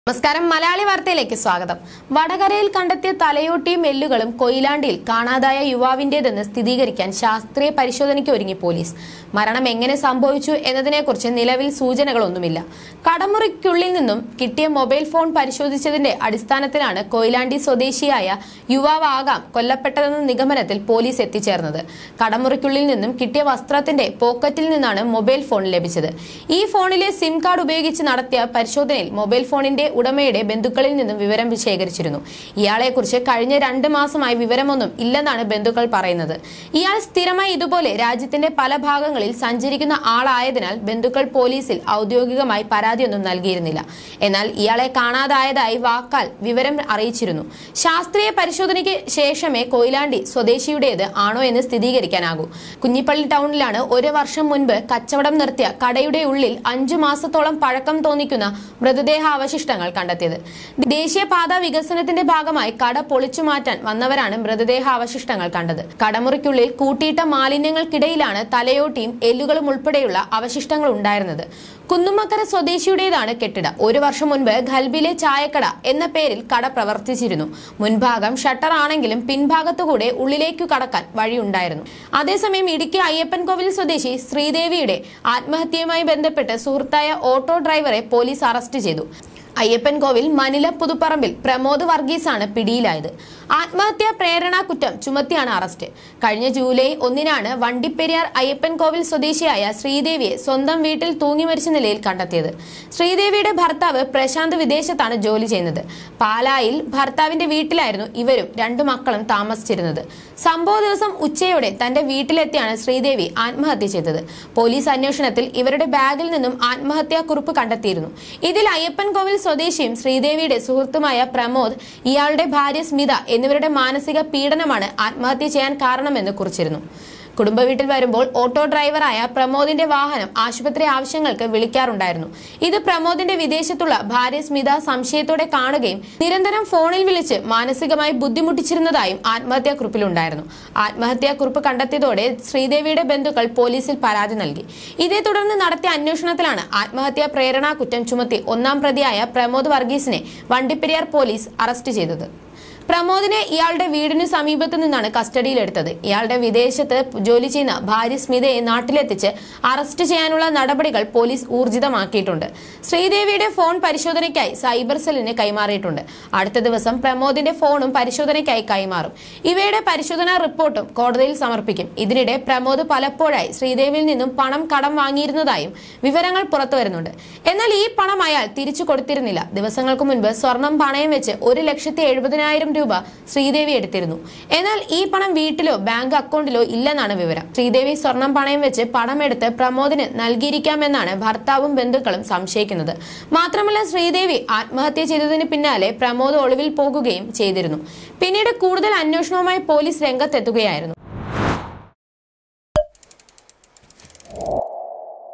നമസ്കാരം മലയാളി വാർത്തയിലേക്ക് സ്വാഗതം. വടകരയിൽ കണ്ടെത്തിയ തലയോട്ടിയും എല്ലുകളും കൊയിലാണ്ടിയിൽ കാണാതായ യുവാവിന്റേതെന്ന് സ്ഥിരീകരിക്കാൻ ശാസ്ത്രീയ പരിശോധനയ്ക്ക് ഒരുങ്ങി പോലീസ്. മരണം എങ്ങനെ സംഭവിച്ചു എന്നതിനെക്കുറിച്ച് നിലവിൽ സൂചനകളൊന്നുമില്ല. കടമുറിക്കുള്ളിൽ നിന്നും കിട്ടിയ മൊബൈൽ ഫോൺ പരിശോധിച്ചതിന്റെ അടിസ്ഥാനത്തിലാണ് കൊയിലാണ്ടി സ്വദേശിയായ യുവാവാകാം കൊല്ലപ്പെട്ടതെന്ന നിഗമനത്തിൽ പോലീസ് എത്തിച്ചേർന്നത്. കടമുറിക്കുള്ളിൽ നിന്നും കിട്ടിയ വസ്ത്രത്തിന്റെ പോക്കറ്റിൽ നിന്നാണ് മൊബൈൽ ഫോൺ ലഭിച്ചത്. ഈ ഫോണിലെ സിം കാർഡ് ഉപയോഗിച്ച് നടത്തിയ പരിശോധനയിൽ മൊബൈൽ ഫോണിന്റെ ഉടമയുടെ ബന്ധുക്കളിൽ നിന്നും വിവരം ശേഖരിച്ചിരുന്നു. ഇയാളെക്കുറിച്ച് കഴിഞ്ഞ 2 മാസമായി വിവരമൊന്നും ഇല്ലെന്നാണ് ബന്ധുക്കൾ പറയുന്നത്. ഇയാൾ സ്ഥിരമായി ഇതുപോലെ രാജ്യത്തിന്റെ പല ഭാഗങ്ങളിൽ സഞ്ചരിക്കുന്ന ആളായതിനാൽ ബന്ധുക്കൾ പോലീസിൽ ഔദ്യോഗികമായി പരാതിയൊന്നും നൽകിയിരുന്നില്ല. എന്നാൽ ഇയാളെ കാണാതായതായി വാക്കാൽ വിവരം അറിയിച്ചിരുന്നു. ശാസ്ത്രീയ പരിശോധനയ്ക്ക് ശേഷമേ കൊയിലാണ്ടി സ്വദേശിയുടേത് ആണോ എന്ന് സ്ഥിരീകരിക്കാനാകൂ. കുഞ്ഞിപ്പള്ളി ടൗണിലാണ് 1 വർഷം മുൻപ് കച്ചവടം നിർത്തിയ കടയുടെ ഉള്ളിൽ 5 മാസത്തോളം പഴക്കം തോന്നിക്കുന്ന മൃതദേഹാവശിഷ്ടങ്ങൾ കണ്ടെത്തിയത്. ദേശീയപാത വികസനത്തിന്റെ ഭാഗമായി കട പൊളിച്ചു മാറ്റാൻ വന്നവരാണ് മൃതദേഹാവശിഷ്ടങ്ങൾ കണ്ടത്. കടമുറിക്കുള്ളിൽ കൂട്ടിയിട്ട മാലിന്യങ്ങൾക്കിടയിലാണ് തലയോട്ടിയും എല്ലുകളും ഉൾപ്പെടെയുള്ള അവശിഷ്ടങ്ങൾ ഉണ്ടായിരുന്നത്. കുന്നുമക്കര സ്വദേശിയുടേതാണ് കെട്ടിടം. 1 വർഷം മുൻപ് ഖൽബിലെ ചായക്കട എന്ന പേരിൽ കട പ്രവർത്തിച്ചിരുന്നു. മുൻഭാഗം ഷട്ടർ ആണെങ്കിലും പിൻഭാഗത്തുകൂടെ ഉള്ളിലേക്കു കടക്കാൻ വഴിയുണ്ടായിരുന്നു. അതേസമയം ഇടുക്കി അയ്യപ്പൻകോവിൽ സ്വദേശി ശ്രീദേവിയുടെ ആത്മഹത്യയുമായി ബന്ധപ്പെട്ട് സുഹൃത്തായ ഓട്ടോ ഡ്രൈവറെ പോലീസ് അറസ്റ്റ് ചെയ്തു. അയ്യപ്പൻകോവിൽ മനില പുതുപ്പറമ്പിൽ പ്രമോദ് വർഗീസാണ് പിടിയിലായത്. ആത്മഹത്യാ പ്രേരണാ കുറ്റം ചുമത്തിയാണ് അറസ്റ്റ്. കഴിഞ്ഞ ജൂലൈ 1-നാണ് വണ്ടിപ്പെരിയാർ അയ്യപ്പൻകോവിൽ സ്വദേശിയായ ശ്രീദേവിയെ സ്വന്തം വീട്ടിൽ തൂങ്ങി മരിച്ച നിലയിൽ കണ്ടെത്തിയത്. ശ്രീദേവിയുടെ ഭർത്താവ് പ്രശാന്ത് വിദേശത്താണ് ജോലി ചെയ്യുന്നത്. പാലായിൽ ഭർത്താവിന്റെ വീട്ടിലായിരുന്നു ഇവരും 2 മക്കളും താമസിച്ചിരുന്നത്. സംഭവ ദിവസം ഉച്ചയോടെ തന്റെ വീട്ടിലെത്തിയാണ് ശ്രീദേവി ആത്മഹത്യ ചെയ്തത്. പോലീസ് അന്വേഷണത്തിൽ ഇവരുടെ ബാഗിൽ നിന്നും ആത്മഹത്യാ കുറിപ്പ് കണ്ടെത്തിയിരുന്നു. ഇതിൽ അയ്യപ്പൻകോവിൽ സ്വദേശിയും ശ്രീദേവിയുടെ സുഹൃത്തുമായ പ്രമോദ്, ഇയാളുടെ ഭാര്യ സ്മിത എന്നിവരുടെ മാനസിക പീഡനമാണ് ആത്മഹത്യ ചെയ്യാൻ കാരണമെന്ന് കുറിച്ചിരുന്നു. കുടുംബ വീട്ടിൽ വരുമ്പോൾ ഓട്ടോ ഡ്രൈവറായ പ്രമോദിന്റെ വാഹനം ആശുപത്രി ആവശ്യങ്ങൾക്ക് വിളിക്കാറുണ്ടായിരുന്നു. ഇത് പ്രമോദിന്റെ വിദേശത്തുള്ള ഭാര്യ സ്മിത സംശയത്തോടെ കാണുകയും നിരന്തരം ഫോണിൽ വിളിച്ച് മാനസികമായി ബുദ്ധിമുട്ടിച്ചിരുന്നതായും ആത്മഹത്യാ കുറിപ്പിലുണ്ടായിരുന്നു. ആത്മഹത്യാ കുറിപ്പ് കണ്ടെത്തിയതോടെ ശ്രീദേവിയുടെ ബന്ധുക്കൾ പോലീസിൽ പരാതി നൽകി. ഇതേ തുടർന്ന് നടത്തിയ അന്വേഷണത്തിലാണ് ആത്മഹത്യാ പ്രേരണാ കുറ്റം ചുമത്തി 1-ാം പ്രതിയായ പ്രമോദ് വർഗീസിനെ വണ്ടിപ്പെരിയാർ പോലീസ് അറസ്റ്റ് ചെയ്തത്. പ്രമോദിനെ ഇയാളുടെ വീടിനു സമീപത്തു നിന്നാണ് കസ്റ്റഡിയിലെടുത്തത്. ഇയാളുടെ വിദേശത്ത് ജോലി ചെയ്യുന്ന ഭാര്യ സ്മിതയെ നാട്ടിലെത്തിച്ച് അറസ്റ്റ് ചെയ്യാനുള്ള നടപടികൾ പോലീസ് ഊർജിതമാക്കിയിട്ടുണ്ട്. ശ്രീദേവിയുടെ ഫോൺ പരിശോധനയ്ക്കായി സൈബർ സെല്ലിന് കൈമാറിയിട്ടുണ്ട്. അടുത്ത ദിവസം പ്രമോദിന്റെ ഫോണും പരിശോധനയ്ക്കായി കൈമാറും. ഇവയുടെ പരിശോധനാ റിപ്പോർട്ടും കോടതിയിൽ സമർപ്പിക്കും. ഇതിനിടെ പ്രമോദ് പലപ്പോഴായി ശ്രീദേവിയിൽ നിന്നും പണം കടം വാങ്ങിയിരുന്നതായും വിവരങ്ങൾ പുറത്തുവരുന്നുണ്ട്. എന്നാൽ ഈ പണം അയാൾ തിരിച്ചു കൊടുത്തിരുന്നില്ല. ദിവസങ്ങൾക്ക് മുൻപ് സ്വർണം പണയം വെച്ച് 1,70,000 രൂപ ശ്രീദേവി എടുത്തിരുന്നു. എന്നാൽ ഈ പണം വീട്ടിലോ ബാങ്ക് അക്കൗണ്ടിലോ ഇല്ലെന്നാണ് വിവരം. ശ്രീദേവി സ്വർണം പണയം വെച്ച് പണമെടുത്ത് പ്രമോദിന് നൽകിയിരിക്കാമെന്നാണ് ഭർത്താവും ബന്ധുക്കളും സംശയിക്കുന്നത്. മാത്രമല്ല, ശ്രീദേവി ആത്മഹത്യ ചെയ്തതിന് പിന്നാലെ പ്രമോദ് ഒളിവിൽ പോകുകയും ചെയ്തിരുന്നു. പിന്നീട് കൂടുതൽ അന്വേഷണവുമായി പോലീസ് രംഗത്തെത്തുകയായിരുന്നു.